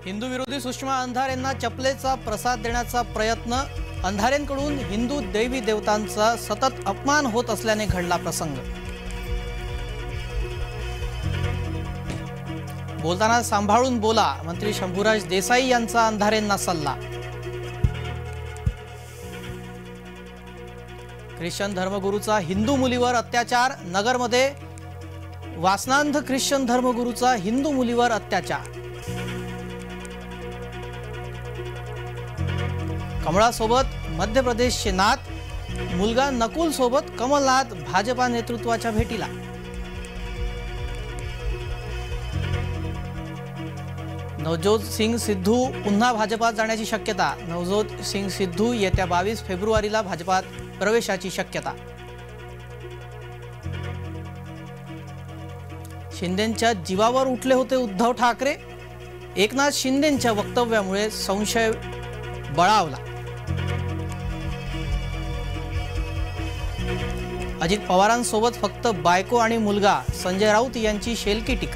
हिंदू विरोधी सुषमा अंधारेंना चपलेचा प्रसाद देण्याचा प्रयत्न। अंधारेंकडून हिंदू देवी देवतांचा सतत अपमान होत असल्याने घडला प्रसंग। बोलताना सांभाळून बोला, मंत्री शंभूराज देसाई यांचा अंधारेंना सल्ला। ख्रिश्चन धर्मगुरूचा हिंदू मुलीवर अत्याचार। नगरमध्ये वासनांध ख्रिश्चन धर्मगुरूचा हिंदू मुलीवर अत्याचार। कमळासोबत मध्य प्रदेशचे नाथ, मुलगा नकुल सोबत कमलनाथ भाजपा नेतृत्वाच्या भेटीला। नवजोत सिंग सिद्धू पुन्हा भाजपात जाण्याची शक्यता। नवजोत सिंग सिद्धू येत्या 22 फेब्रुवारीला भाजपात प्रवेशाची शक्यता। शिंदेंच्या जीवावर उठले होते उद्धव ठाकरे। एकनाथ शिंदेंच्या वक्तव्यामुळे संशय बळावला। अजित पवारांसोबत फक्त बायको आणि मुलगा, संजय राऊत यांची शेलकी टीका।